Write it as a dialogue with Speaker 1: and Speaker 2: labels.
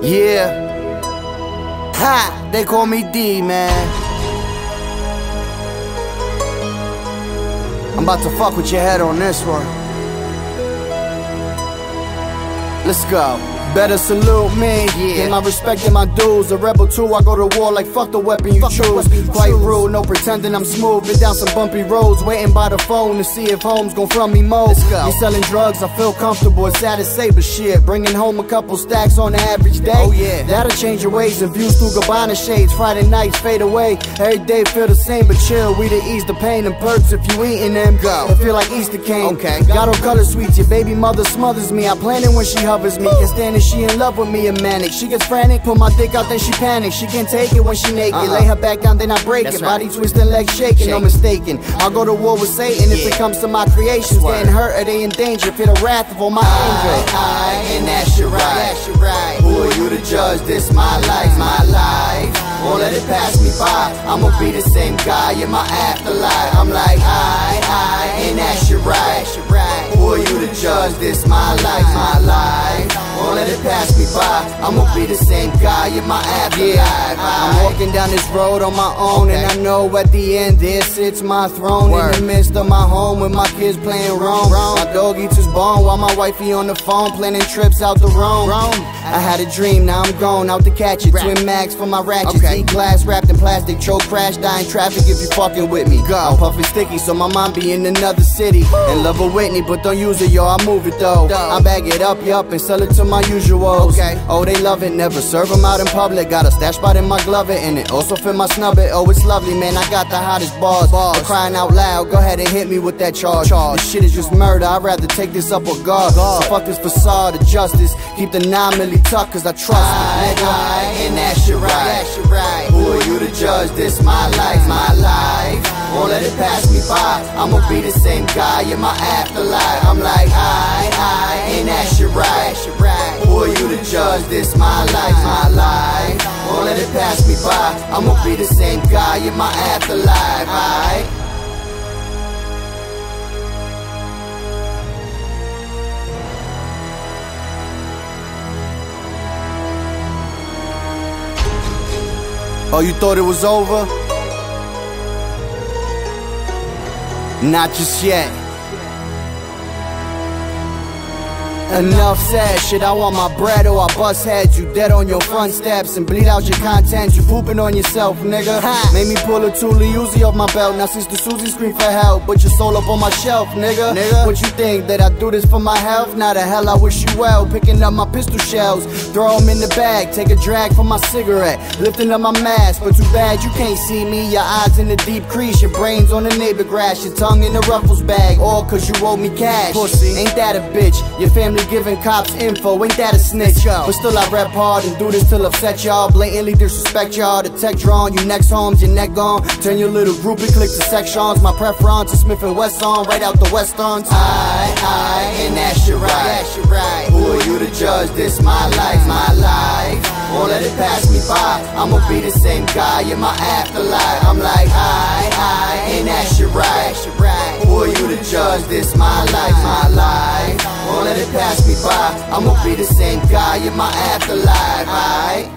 Speaker 1: Yeah. Ha! They call me D, man. I'm about to fuck with your head on this one. Let's go. Better salute me, yeah. My respect and my dues. A rebel too, I go to war like fuck the weapon you choose. Quite rude, no pretending I'm smooth. Been down some bumpy roads, waiting by the phone to see if home's gon' front me more. You selling drugs, I feel comfortable. It's sad to say, but shit, bringing home a couple stacks on the average day. Oh yeah, that'll change your ways and views through Gabbana shades. Friday nights fade away, every day feel the same, but chill. We to ease the pain and perks if you eating them. Go. It feel like Easter came. Okay. Got on color sweets, your baby mother smothers me. I plan it when she hovers me. Can't stand it, she in love with me and manic. She gets frantic, put my dick out, then she panics. She can't take it when she naked. Lay her back down, then I break it. Body twisting, legs shaking, no mistaken. I'll go to war with Satan if it comes to my creations. Getting hurt or they in danger, feel the wrath of all my anger. And that's your right. Who are you to judge? This my life. Won't let it pass me by. I'ma be the same guy in my afterlife. I'm like, and that's your right. Who are you to judge? This my life. Won't let it pass me by. I'ma be the same guy in my afterlife. I'm walking down this road on my own, and I know at the end there sits my throne. In the midst of my home with my kids playing wrong. My dog eats his bone while my wifey on the phone planning trips out to Rome. I had a dream, now I'm gone out to catch it. Twin mags for my ratchets. E-glass wrapped in plastic, choke, crash, die in traffic if you fucking with me. I'm puffing sticky, so my mom be in another city. And love a Whitney, but don't use it, yo, I move it though. I bag it up, yup, and sell it to my usuals. Oh, they love it, never serve them out in public. Got a stash spot in my glove it, and it also fit my snub it. Oh, it's lovely, man, I got the hottest bars. But crying out loud, go ahead and hit me with that charge. This shit is just murder, I'd rather take this up with God. So fuck this facade of justice, keep the 9 milli tucked, cause I trust it, nigga. And that's your right. Who are you to judge? This my life. Won't let it pass me by. I'ma be the same guy in my afterlife. I'm like, and that's your right. Who are you to judge? This my life. Won't let it pass me by. I'ma be the same guy in my afterlife. Oh, you thought it was over? Not just yet. Enough said, shit, I want my bread or I bust heads. You dead on your front steps and bleed out your content. You pooping on yourself, nigga. Made me pull a Tuli Uzi off my belt. Now since the Susie scream for help, put your soul up on my shelf, nigga. What you think, that I do this for my health? Now the hell I wish you well. Picking up my pistol shells, throw them in the bag, take a drag from my cigarette, lifting up my mask. But too bad you can't see me, your eyes in the deep crease, your brains on the neighbor grass, your tongue in the ruffles bag, all cause you owe me cash. Pussy, ain't that a bitch? Your family giving cops info, ain't that a snitch? But still I rap hard and do this till upset y'all. Blatantly disrespect y'all, the tech drawn. You next homes, your neck gone. Turn your little groupie, click the sections. My preference is Smith & Wesson, right out the Westerns. And that's your right. Who are you to judge? This my life. Won't let it pass me by. I'ma be the same guy in my afterlife. I'm like, and that's your right. Who are you to judge? This my life. Won't let it pass me by. I'ma be the same guy in my afterlife.